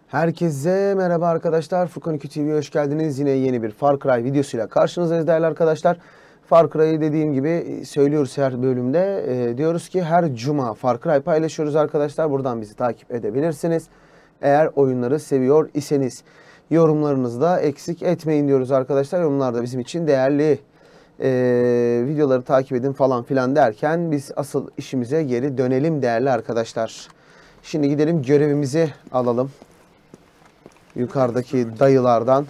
Herkese merhaba arkadaşlar. Furkan 2 TV'ye hoş geldiniz. Yine yeni bir Far Cry videosuyla karşınızdayız değerli arkadaşlar. Far Cry'ı dediğim gibi söylüyoruz her bölümde. Diyoruz ki her cuma Far Cry paylaşıyoruz arkadaşlar. Buradan bizi takip edebilirsiniz. Eğer oyunları seviyor iseniz yorumlarınızı da eksik etmeyin diyoruz arkadaşlar. Yorumlar da bizim için değerli. Videoları takip edin falan filan derken biz asıl işimize geri dönelim değerli arkadaşlar. Şimdi gidelim görevimizi alalım. Yukarıdaki dayılardan.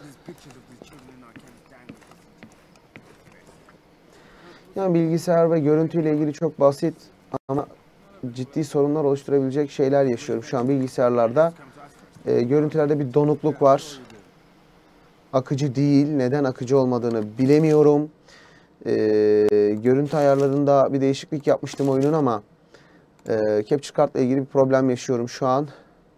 Yani bilgisayar ve görüntüyle ilgili çok basit ama ciddi sorunlar oluşturabilecek şeyler yaşıyorum. Şu an bilgisayarlarda görüntülerde bir donukluk var. Akıcı değil. Neden akıcı olmadığını bilemiyorum. Görüntü ayarlarında bir değişiklik yapmıştım oyunun ama Capture Card'la ilgili bir problem yaşıyorum şu an.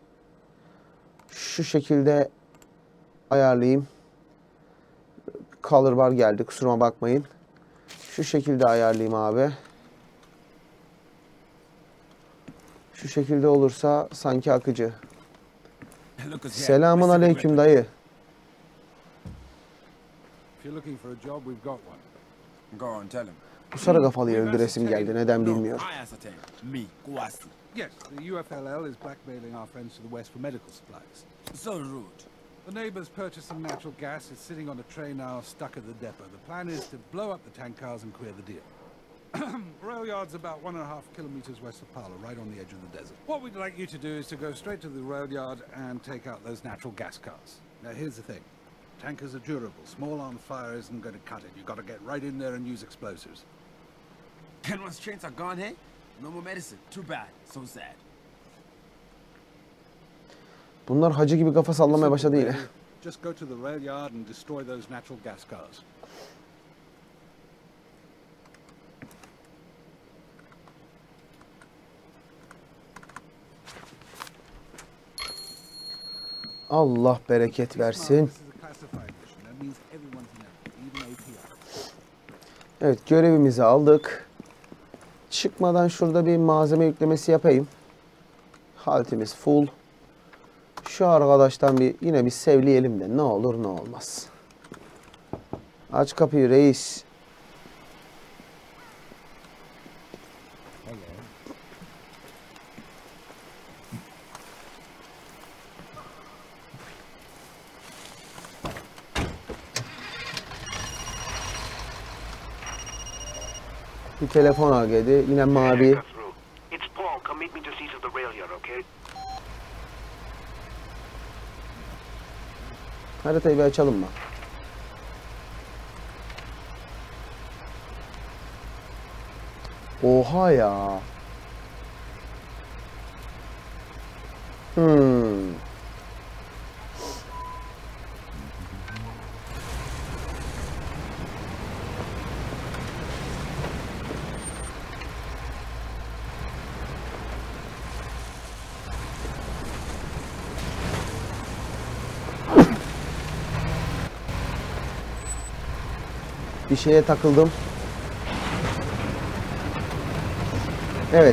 Şu şekilde ayarlayayım. Color bar geldi. Kusuruma bakmayın. Şu şekilde ayarlayayım abi. Şu şekilde olursa sanki akıcı. Selamun aleyküm dayı. Bu sarı kafalıyı öldüresim geldi. Neden bilmiyorum. Yes, the UFLL is blackmailing our friends to the west for medical supplies. So rude. The neighbors purchasing natural gas is sitting on a tray now stuck at the depot. The plan is to blow up the tank cars and clear the deal. Rail yard's about 1.5 kilometers west of Pala, right on the edge of the desert. What we'd like you to do is to go straight to the rail yard and take out those natural gas cars. Now here's the thing. Tankers are durable. Small arms fire isn't going to cut it. You've got to get right in there and use explosives. And once trains are gone, hey? No more medicine. Too bad. So sad. Bunlar hacı gibi kafa sallamaya başladı yine. Just go to the rail yard and destroy those natural gas cars. Allah bereket versin. Evet, görevimizi aldık. Çıkmadan şurada bir malzeme yüklemesi yapayım. Haltimiz full. Şu arkadaştan yine bir sevleyelim de ne olur ne olmaz. Aç kapıyı reis. Bir telefon al geldi. Yine mavi. Haritayı bir açalım mı? Oha ya. Bir şeye takıldım. Evet.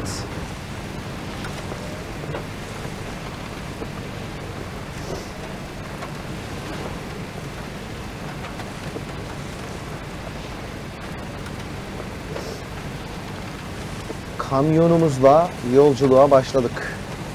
Kamyonumuzla yolculuğa başladık.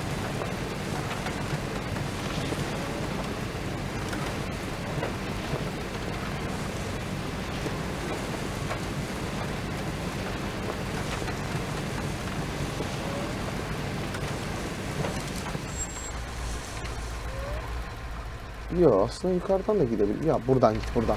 Yok aslında yukarıdan da gidebilir. Ya buradan git buradan.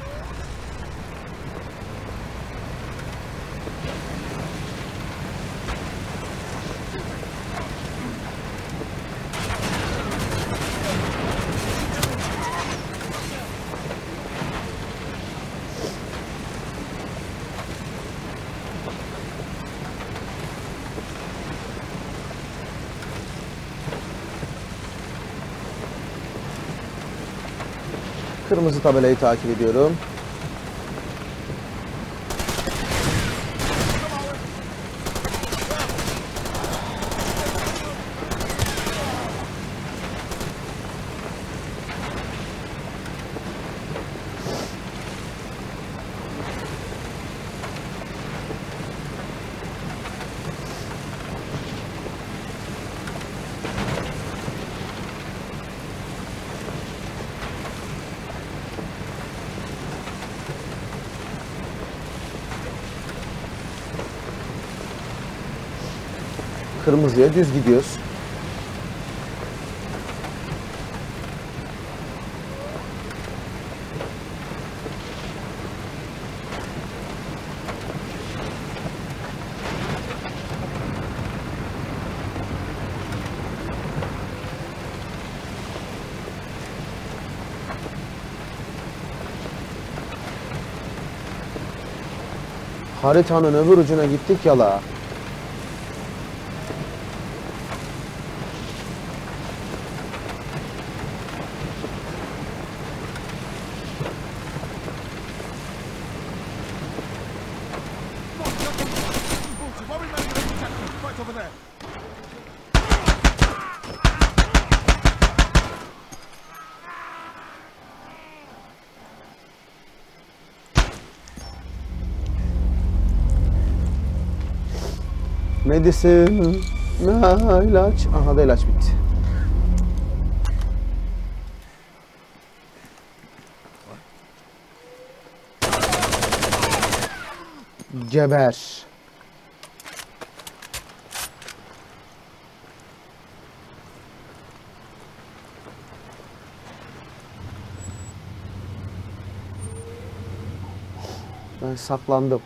Kırmızı tabelayı takip ediyorum. kırmızıya düz gidiyoruz. Haritanın öbür ucuna gittik yala. Right over there. Medicine. Ha, ilaç. Aha da ilaç bitti. Geber. Ben saklandım.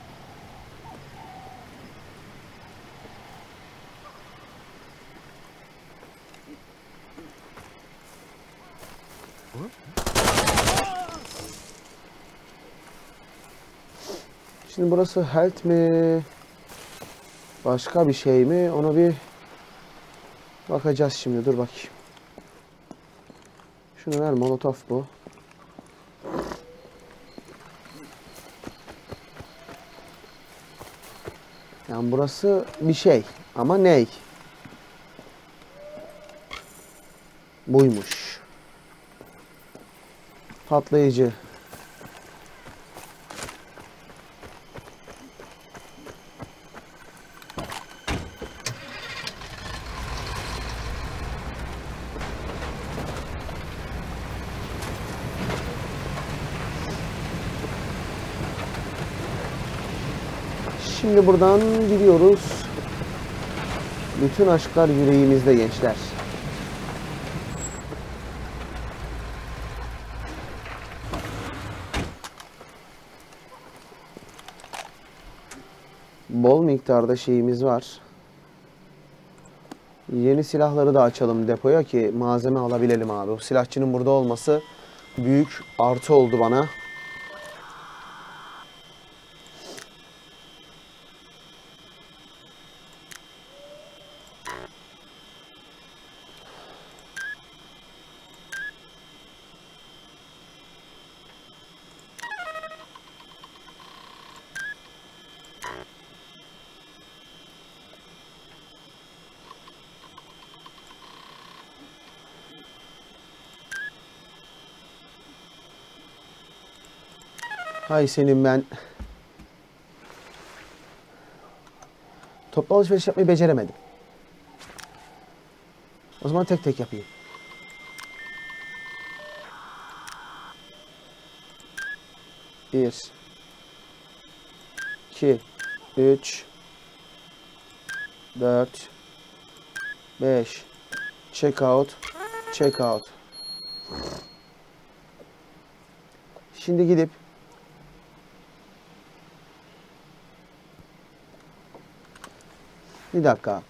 Şimdi burası health mi? Başka bir şey mi? Ona bir bakacağız şimdi. Dur bakayım. Şunu ver, molotof bu. Yani burası bir şey ama ney? Buymuş. Patlayıcı. Şimdi buradan gidiyoruz. Bütün aşklar yüreğimizde gençler. Bol miktarda şeyimiz var. Yeni silahları da açalım depoya ki malzeme alabilelim abi. O silahçının burada olması büyük artı oldu bana. Hay senin ben. Toplu alışveriş yapmayı beceremedim. O zaman tek tek yapayım. Bir, iki, üç, dört, beş. Check out, check out. Şimdi gidip bir dakika.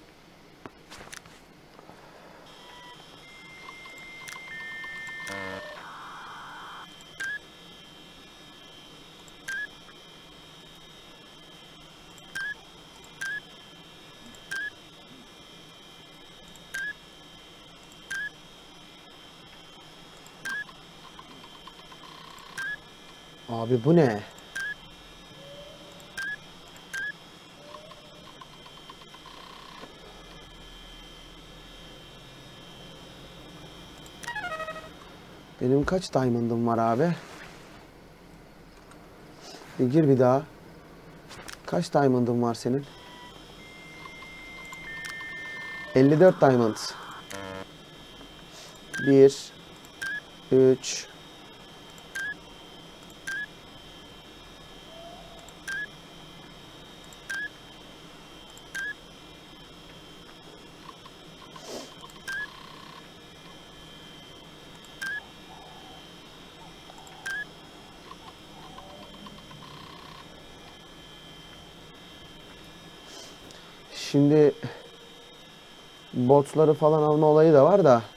Abi bu ne? Benim kaç diamond'ım var abi? Bir gir bir daha. Kaç diamond'ın var senin? 54 diamond. 1 3 Şimdi botları falan alma olayı da var da.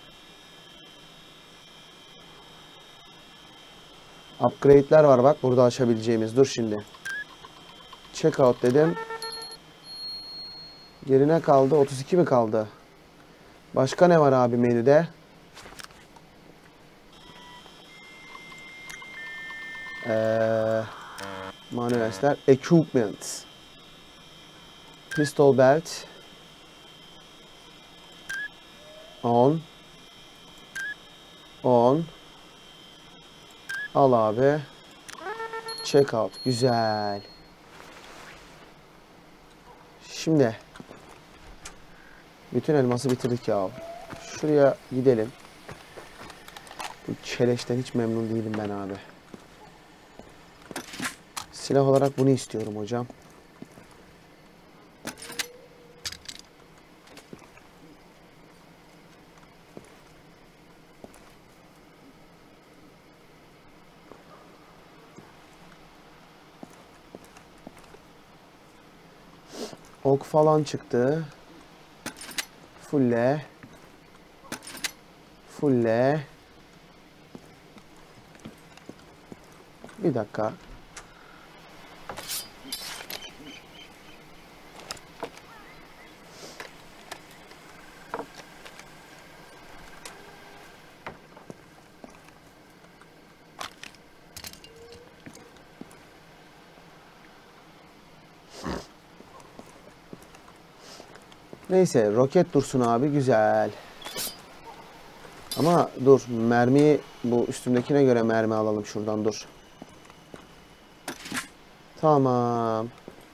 Upgrade'ler var bak burada açabileceğimiz. Dur şimdi. Checkout dedim. Geri ne kaldı? 32 mi kaldı? Başka ne var abi menüde? Manuelsler. Equipment. Pistol belt. On. Al abi. Checkout. Güzel. Şimdi. Bütün elması bitirdik ya. Şuraya gidelim. Bu keleşten hiç memnun değilim ben abi. Silah olarak bunu istiyorum hocam. Ok falan çıktı. Fulle. Bir dakika. Neyse roket dursun abi güzel. Ama dur mermiyi bu üstümdekine göre mermi alalım şuradan dur. Tamam.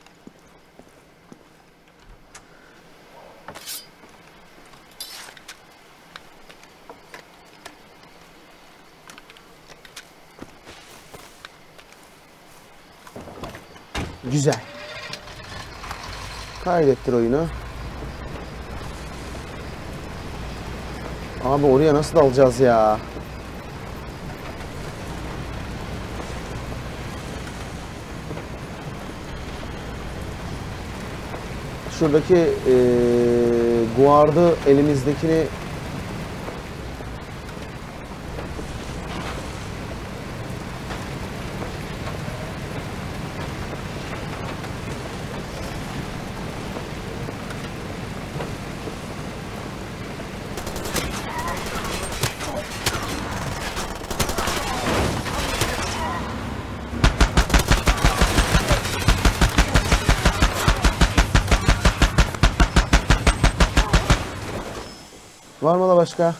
Güzel. Kaydettir oyunu. Abi oraya nasıl alacağız ya? Şuradaki guardı elimizdekini var mı da başka?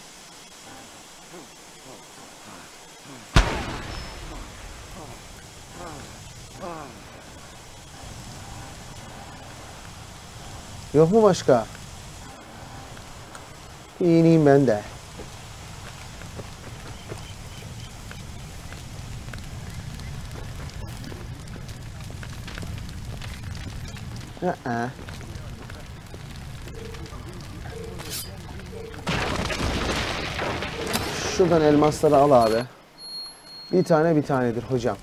Yok mu başka? İneyim ben de. Şuradan elmasları al abi. Bir tanedir hocam.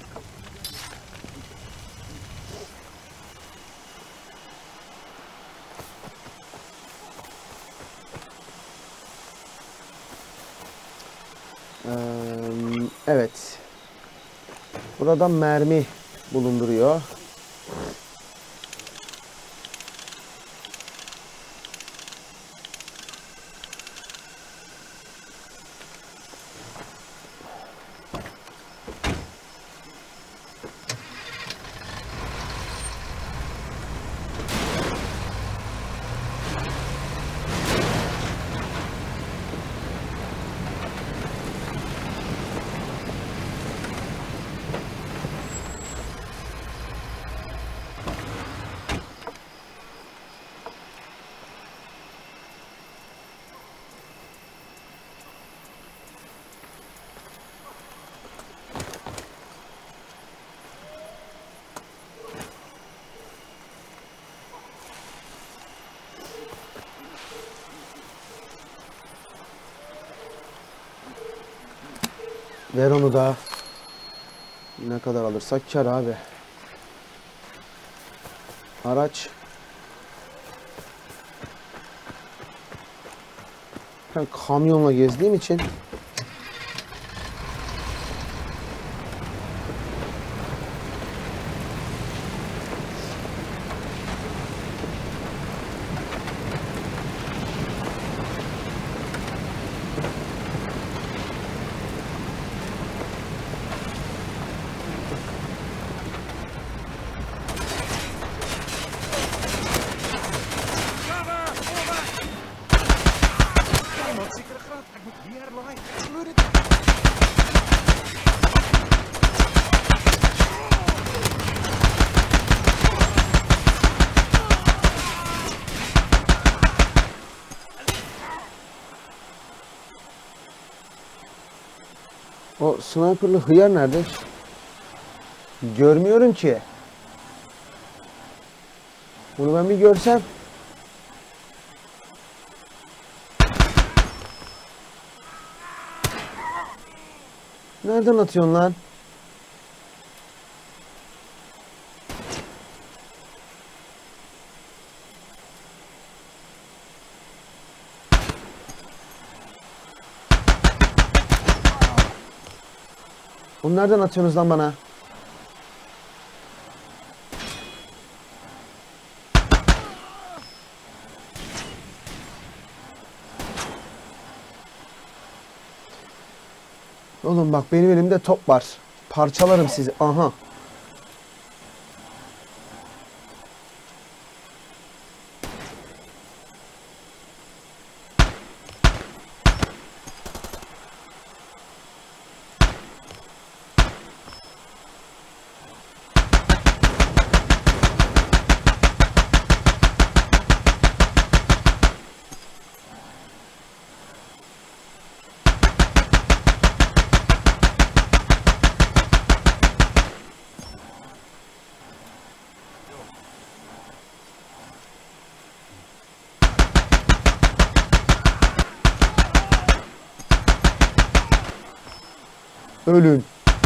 Evet. Burada mermi bulunduruyor. Ver onu da. Ne kadar alırsak kar abi. Araç. Ben kamyonla gezdiğim için o sniperlı hıyar nerede? Görmüyorum ki. Bunu ben bir görsem. Nereden atıyorsun lan? Bunu nereden atıyorsunuz lan bana? Oğlum bak benim elimde top var. Parçalarım sizi. Aha. Ölün.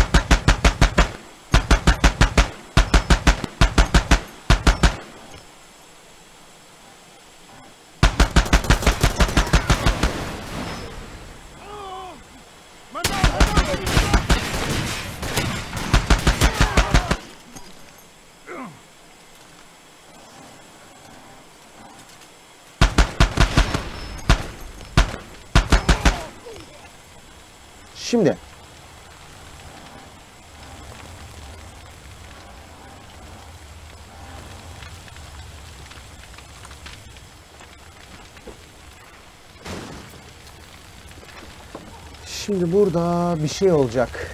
Şimdi burada bir şey olacak.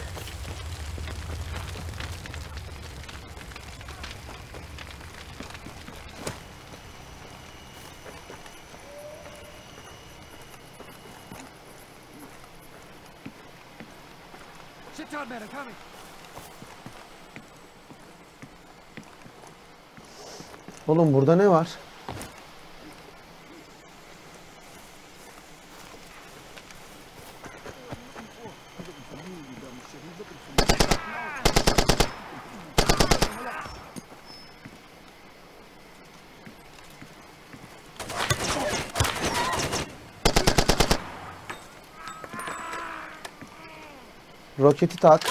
Sit down, man. I'm coming. Oğlum burada ne var? Roketi tak.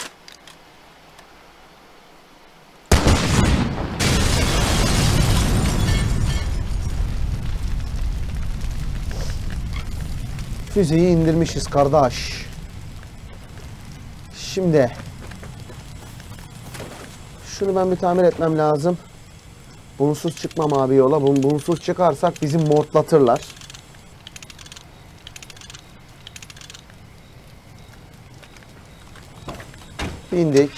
Füzeyi indirmişiz kardeş. Şimdi şunu ben bir tamir etmem lazım. Bunsuz çıkmam abi yola. Bunsuz çıkarsak bizi mortlatırlar. Bindik.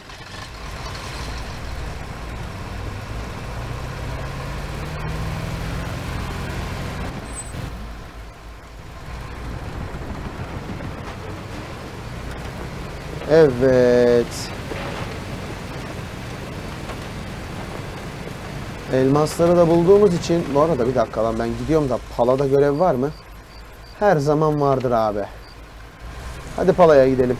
Evet. Elmasları da bulduğumuz için, bu arada bir dakika lan, ben gidiyorum da Pala'da görev var mı? Her zaman vardır abi. Hadi Pala'ya gidelim.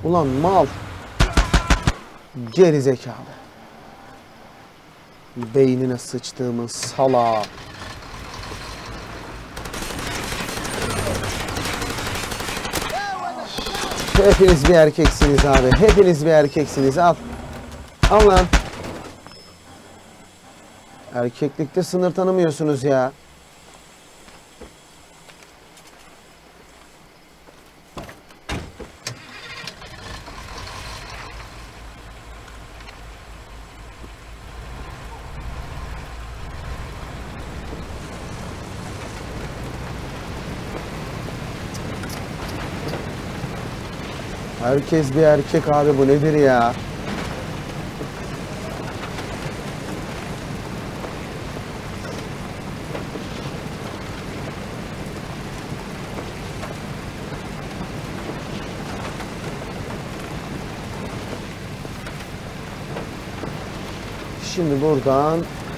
Ulan mal. Geri zekalı. Beynine sıçtığımın salağı. Hepiniz bir erkeksiniz abi. Hepiniz bir erkeksiniz. Al. Al lan. Erkeklikte sınır tanımıyorsunuz ya. Herkes bir erkek abi, bu nedir ya? Şimdi buradan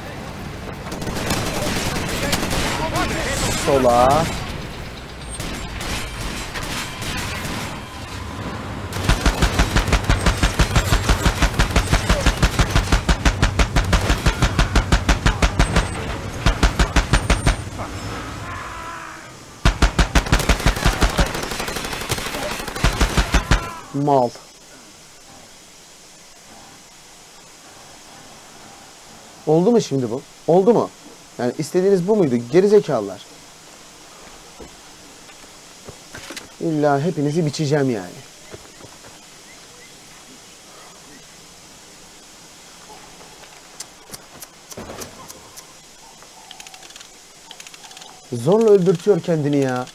sola. Mal. Oldu mu şimdi bu? Oldu mu? Yani istediğiniz bu muydu? Gerizekalılar. İlla hepinizi biçeceğim yani. Zorla öldürtüyor kendini ya.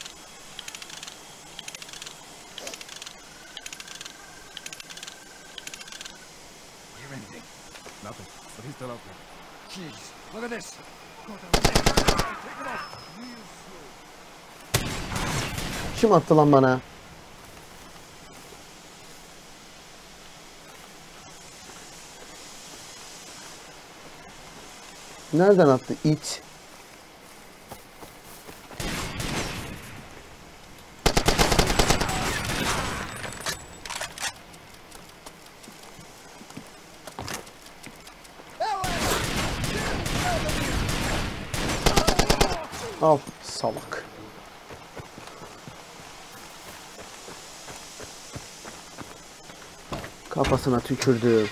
Hear anything? Nothing. But he's still out there. Jeez, look at this. Take it off. Kim attı lan bana? Nereden attı it? Al salak. Kafasına tükürdüm.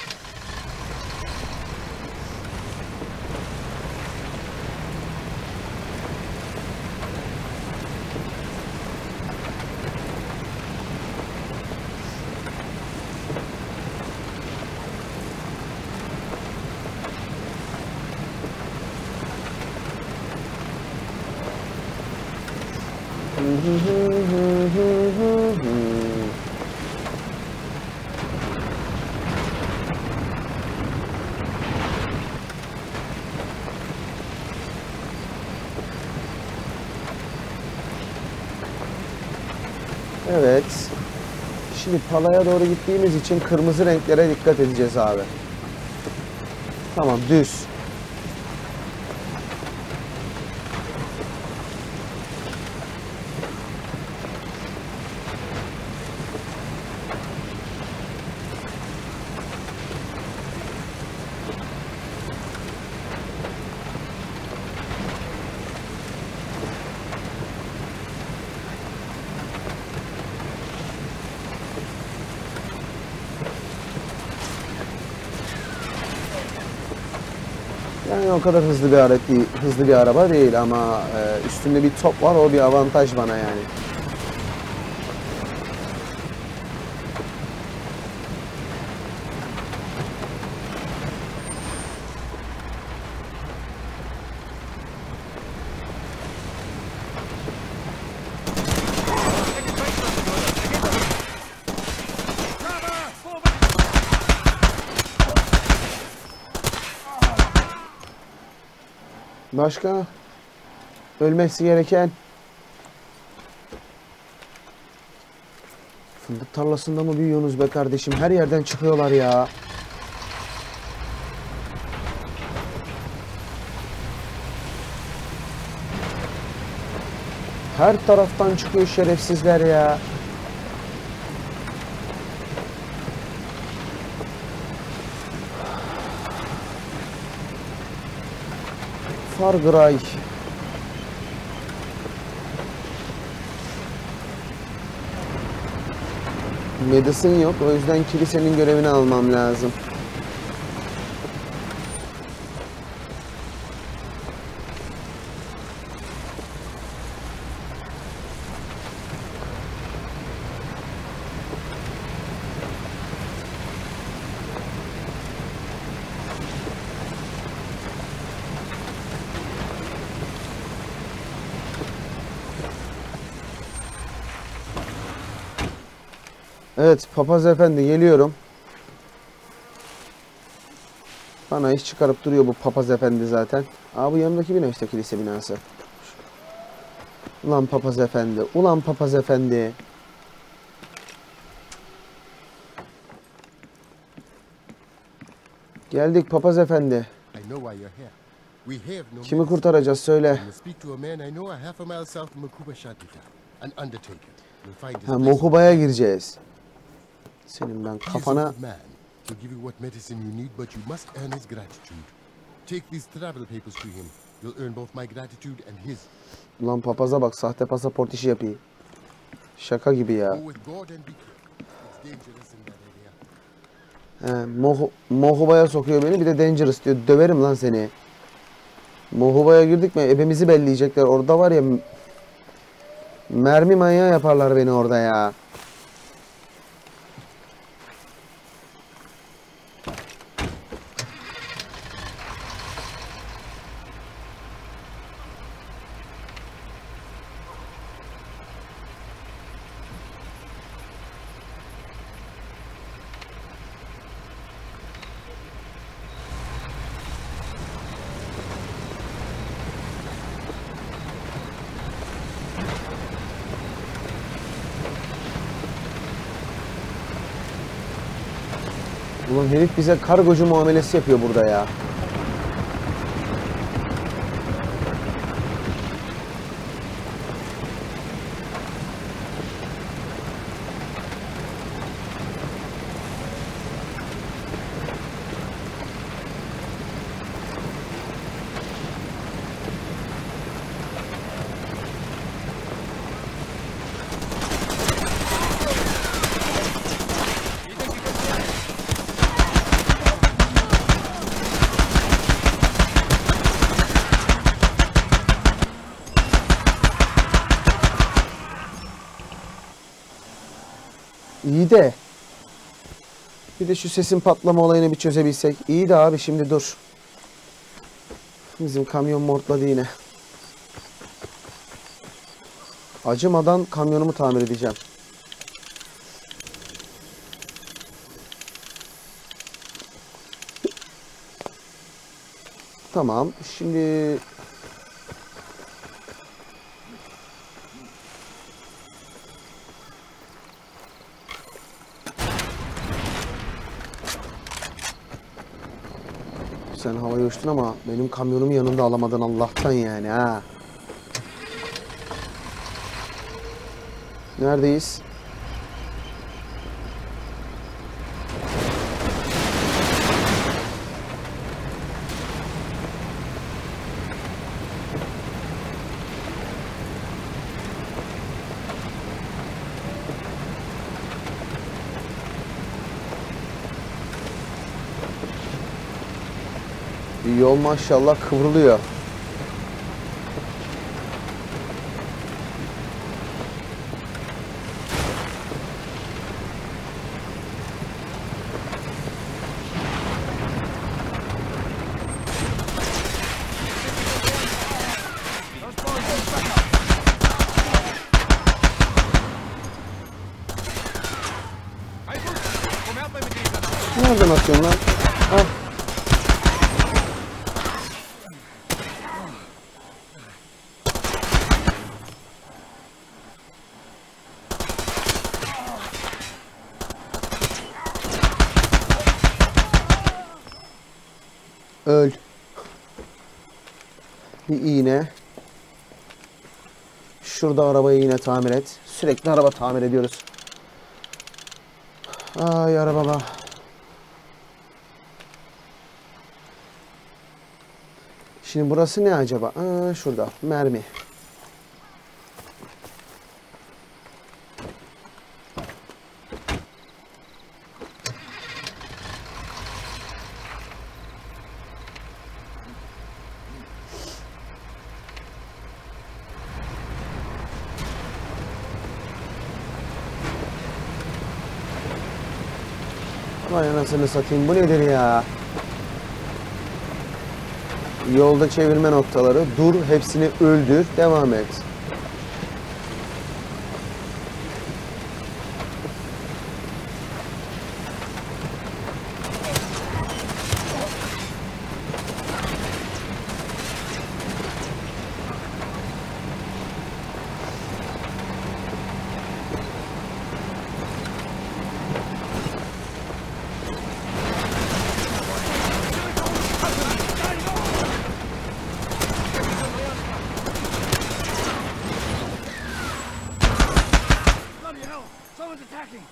Evet. Şimdi palaya doğru gittiğimiz için kırmızı renklere dikkat edeceğiz abi. Tamam, düz. Yani o kadar hızlı bir alet değil, hızlı bir araba değil ama üstünde bir top var, o bir avantaj bana yani. Başka? Ölmesi gereken? Fındık tarlasında mı büyüyorsunuz be kardeşim? Her yerden çıkıyorlar ya. Her taraftan çıkıyor şerefsizler ya. Far Cry. Madison yok. O yüzden kilisenin görevini almam lazım. Evet, papaz efendi geliyorum. Bana iş çıkarıp duruyor bu papaz efendi zaten. Aa, bu yanımdaki bina işte kilise binası. Ulan papaz efendi, ulan papaz efendi. Geldik papaz efendi. I know why you're here. We have no Kimi medicine. kurtaracağız söyle. You must speak to a man I know a half a mile south of Makuba Shadita, an undertaker. You'll find his Ha, place. Mokuba'ya gireceğiz. Senin ben He is a kafana... good man. He'll give you what medicine you need, but you must earn his gratitude. Take these travel papers to him. You'll earn both my gratitude and his. Ulan papaza bak, sahte pasaport işi yapıyor. Şaka gibi ya. Go with God and be careful. It's dangerous in that area. Mohuba'ya sokuyor beni, bir de dangerous diyor. Döverim lan seni. Mohuba'ya girdik mi ebemizi belleyecekler. Orada var ya, mermi manyağı yaparlar beni orada ya. Ulan herif bize kargocu muamelesi yapıyor burada ya. İyi de bir de şu sesin patlama olayını bir çözebilsek. İyi de abi şimdi dur. Bizim kamyon mortladı yine. Acımadan kamyonumu tamir edeceğim. Tamam. Şimdi sen havaya uçtun ama benim kamyonumu yanında alamadın Allah'tan yani ha. Neredeyiz? Yol maşallah kıvrılıyor. Nereden atıyorsun lan? Al. Öl. Bir iğne. Şurada arabayı yine tamir et. Sürekli araba tamir ediyoruz. Ay arabama. Şimdi burası ne acaba? Aa, şurada mermi. Vay anasını satayım, bu nedir ya? Yolda çevirme noktaları. Dur, hepsini öldür, devam et. Bloody hell! Someone's attacking!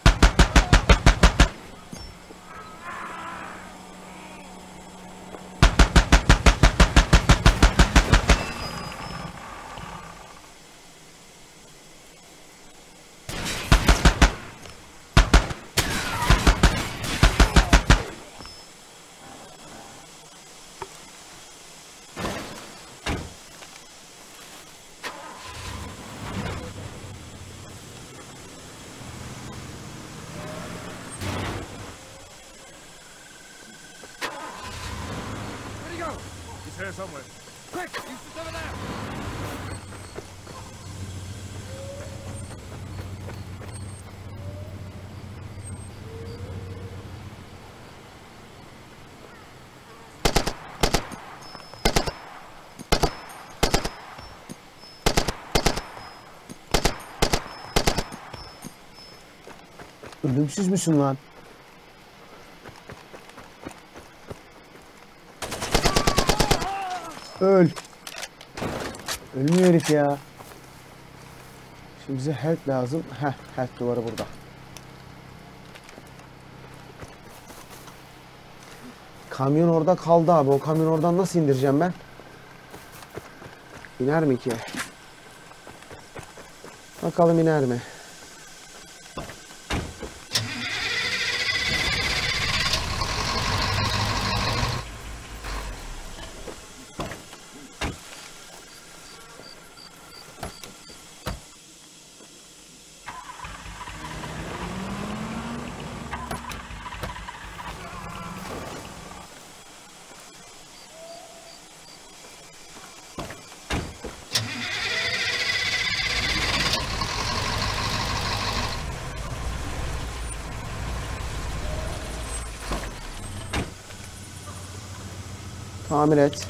Where'd he go? He's here somewhere. Quick! He's over there! Ölümsüz müsün lan? Öl. Ölmüyor herif ya. Şimdi bize help lazım. Heh, help duvarı burada. Kamyon orada kaldı abi. O kamyon oradan nasıl indireceğim ben? İner mi ki? Bakalım iner mi? Tamir et.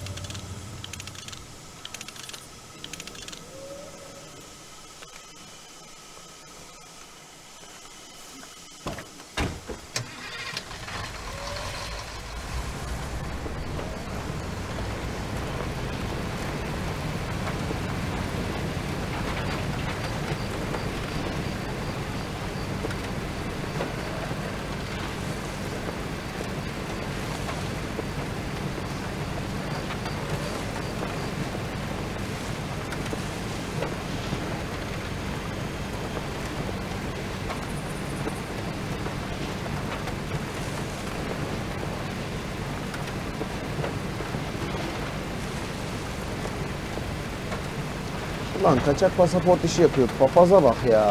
Lan kaçak pasaport işi yapıyor. Papaza bak ya.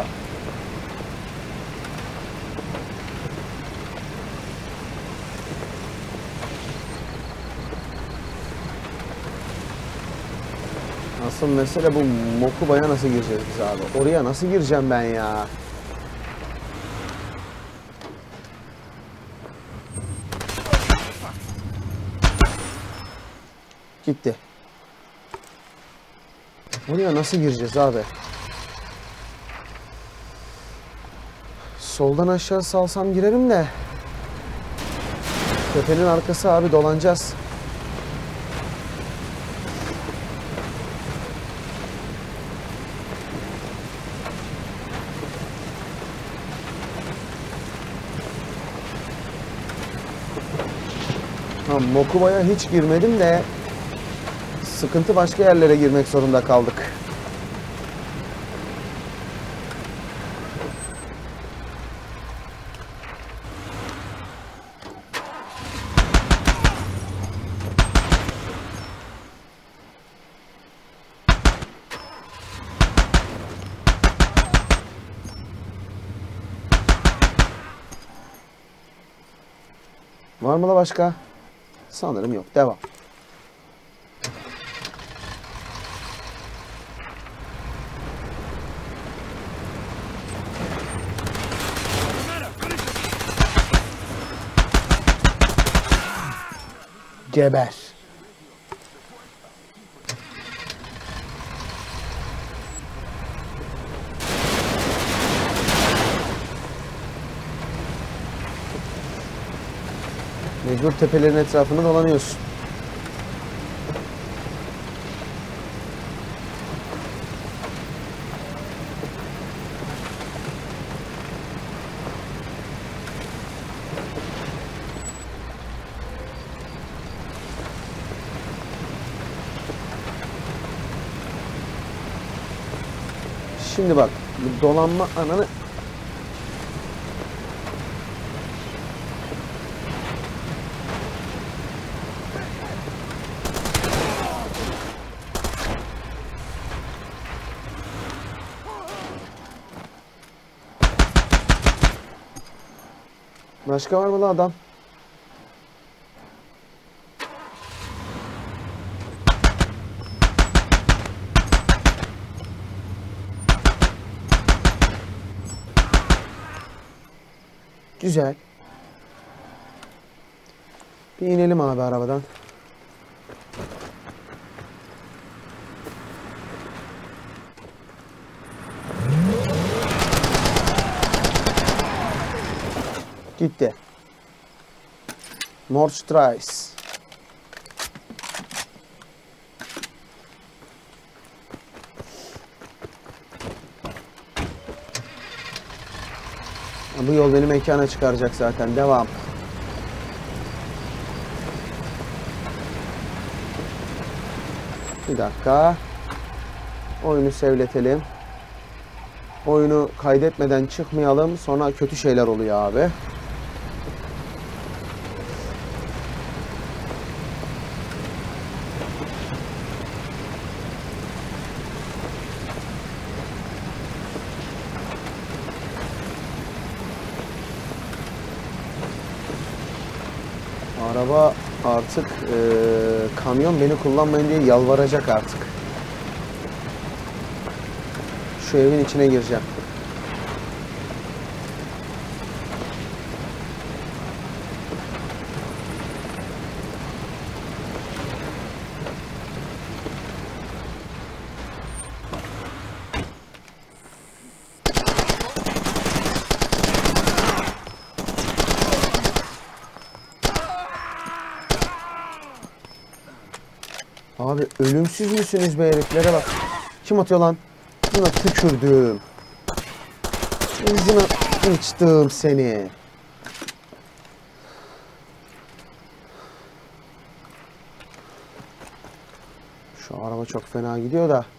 Asıl mesele bu Mokuba'ya nasıl gireceğiz biz abi? Oraya nasıl gireceğim ben ya? Gitti. Oraya nasıl gireceğiz abi? Soldan aşağı salsam girerim de. Tepenin arkası abi, dolanacağız. Tamam, Mokuba'ya hiç girmedim de Sıkıntı başka yerlere girmek zorunda kaldık. Var mı da başka? Sanırım yok. Devam. Geber. Mecbur tepelerin etrafını dolanıyorsun. Şimdi bak, bu dolanma ananı... Başka var mı lan adam? Güzel. Bir inelim abi arabadan. Gitti. Morstrice. Bu yol beni mekana çıkaracak zaten. Devam. Bir dakika. Oyunu sevletelim. Oyunu kaydetmeden çıkmayalım. Sonra kötü şeyler oluyor abi. Araba artık kamyon beni kullanmayın diye yalvaracak artık. Şu evin içine gireceğim. Abi ölümsüz müsünüz be heriflere bak. Kim atıyor lan? Buna tükürdüm. Ağzına içtim seni. Şu araba çok fena gidiyor da.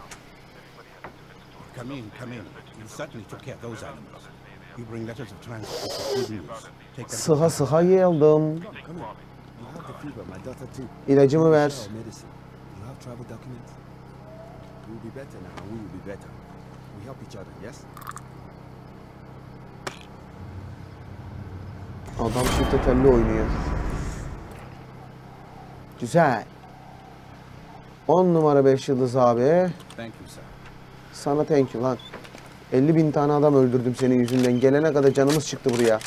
Come in, come in. You certainly took care of those animals. You bring letters of transport for good news. Take them. Sıha sıha geldim. You have the fever, my daughter too. İlacımı ver. Share medicine. You have travel documents? You will be better now, and we will be better. We help each other, yes? Adam çifte telli oynuyor. Güzel. 10 numara 5 yıldız abi. Thank you, sir. Sana thank you lan. 50.000 tane adam öldürdüm senin yüzünden. Gelene kadar canımız çıktı buraya.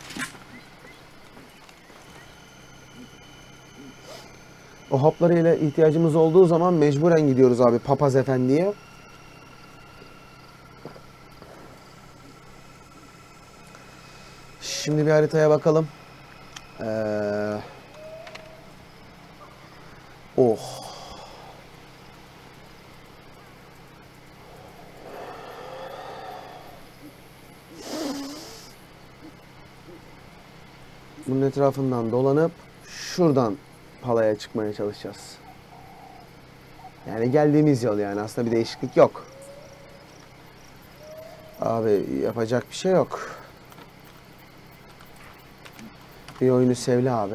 O haplarıyla ihtiyacımız olduğu zaman mecburen gidiyoruz abi Papaz Efendi'ye. Şimdi bir haritaya bakalım. Oh. Bunun etrafından dolanıp şuradan Pala'ya çıkmaya çalışacağız. Yani geldiğimiz yol yani. Aslında bir değişiklik yok. Abi yapacak bir şey yok. Bir oyunu sevle abi.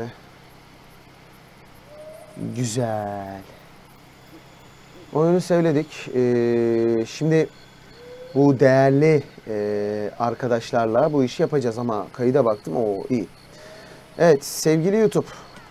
Güzel. Oyunu sevledik. Şimdi bu değerli arkadaşlarla bu işi yapacağız ama kayıda baktım. Oo iyi. Evet sevgili YouTube.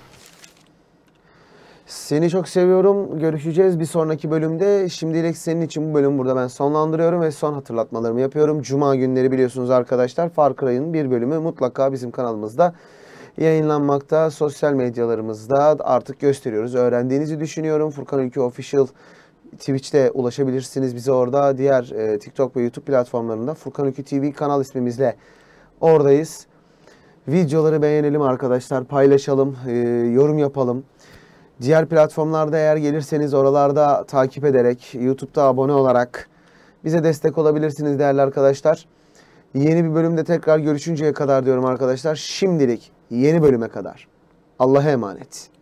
Seni çok seviyorum. Görüşeceğiz bir sonraki bölümde. Şimdilik senin için bu bölümü burada ben sonlandırıyorum ve son hatırlatmalarımı yapıyorum. Cuma günleri biliyorsunuz arkadaşlar Far Cry'ın bir bölümü mutlaka bizim kanalımızda yayınlanmakta. Sosyal medyalarımızda artık gösteriyoruz. Öğrendiğinizi düşünüyorum. Furkan Ülke Official Twitch'te ulaşabilirsiniz bize orada. Diğer TikTok ve YouTube platformlarında Furkan Ülke TV kanal ismimizle oradayız. Videoları beğenelim arkadaşlar. Paylaşalım. Yorum yapalım. Diğer platformlarda eğer gelirseniz oralarda takip ederek, YouTube'da abone olarak bize destek olabilirsiniz değerli arkadaşlar. Yeni bir bölümde tekrar görüşünceye kadar diyorum arkadaşlar. Şimdilik yeni bölüme kadar. Allah'a emanet.